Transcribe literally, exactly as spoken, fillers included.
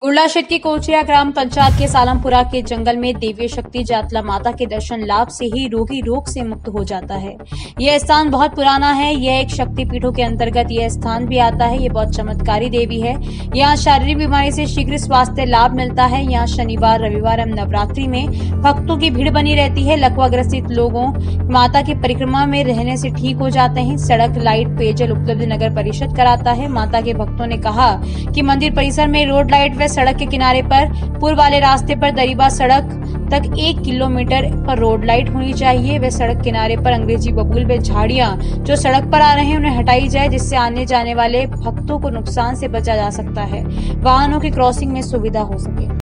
बुर्ला क्षेत्र की कोचिया ग्राम पंचायत के सालमपुरा के जंगल में देवी शक्ति जातला माता के दर्शन लाभ से ही रोगी रोग से मुक्त हो जाता है। यह स्थान बहुत पुराना है। यह एक शक्ति पीठों के अंतर्गत यह स्थान भी आता है। यह बहुत चमत्कारी देवी है। यहाँ शारीरिक बीमारी से शीघ्र स्वास्थ्य लाभ मिलता है। यहाँ शनिवार, रविवार एवं नवरात्रि में भक्तों की भीड़ बनी रहती है। लकवा ग्रसित लोगों माता की परिक्रमा में रहने से ठीक हो जाते हैं। सड़क, लाइट, पेयजल उपलब्ध नगर परिषद कराता है। माता के भक्तों ने कहा कि मंदिर परिसर में रोड लाइट व सड़क के किनारे पर पूर्व वाले रास्ते पर दरीबा सड़क तक एक किलोमीटर पर रोड लाइट होनी चाहिए। वे सड़क किनारे पर अंग्रेजी बबूल व झाड़ियां जो सड़क पर आ रहे हैं उन्हें हटाई जाए, जिससे आने जाने वाले भक्तों को नुकसान से बचा जा सकता है। वाहनों की क्रॉसिंग में सुविधा हो सके।